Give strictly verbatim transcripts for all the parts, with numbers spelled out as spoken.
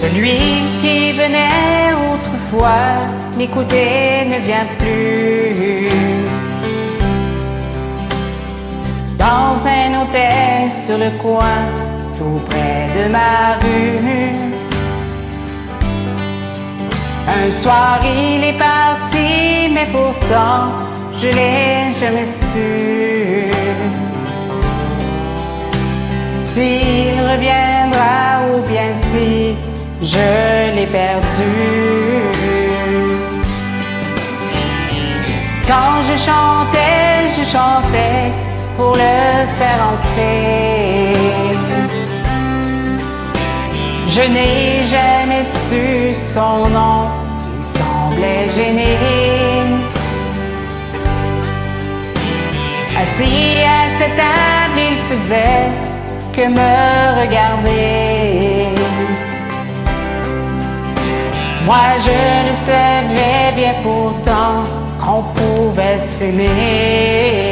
Celui qui venait autrefois m'écouter ne vient plus. Dans un hôtel sur le coin, tout près de ma rue, un soir il est parti, mais pourtant je l'ai jamais su. S'il reviendra ou bien si je l'ai perdu. Quand je chantais, je chantais pour le faire entrer. Je n'ai jamais su son nom, il semblait gêné. Assis à cette table, il faisait que me regarder. Moi je le savais bien pourtant qu'on pouvait s'aimer.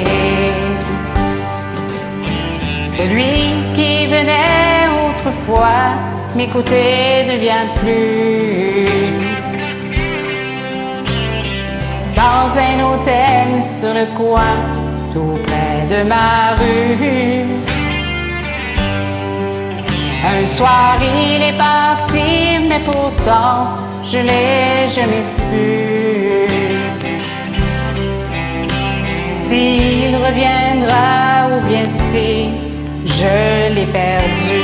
Celui qui venait autrefois m'écouter ne vient plus. Dans un hôtel sur le coin, tout près de ma rue, un soir il est parti, mais pourtant je l'ai jamais su. S'il reviendra ou bien si je l'ai perdu.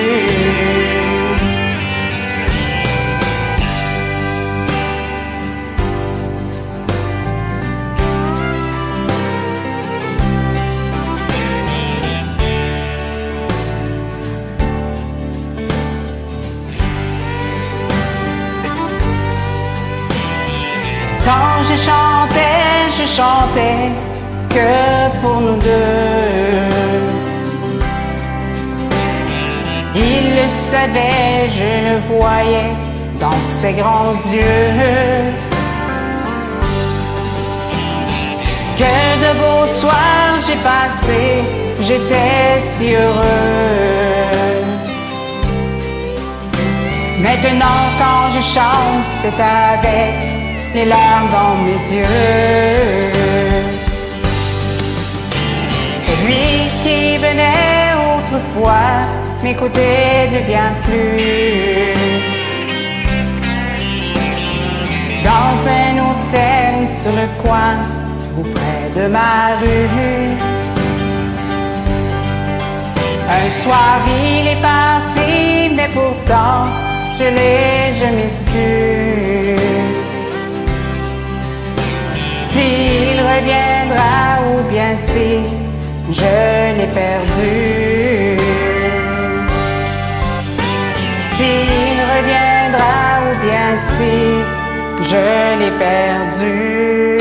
Quand je chantais, je chantais que pour nous deux. Il le savait, je le voyais dans ses grands yeux. Que de beaux soirs j'ai passés, j'étais si heureuse. Maintenant quand je chante, c'est avec les larmes dans mes yeux. Celui qui venait autrefois m'écouter ne vient plus. Dans un hôtel sur le coin, ou près de ma rue, un soir il est parti, mais pourtant je l'ai jamais su. S'il reviendra ou bien si je l'ai perdu. S'il reviendra ou bien si je l'ai perdu.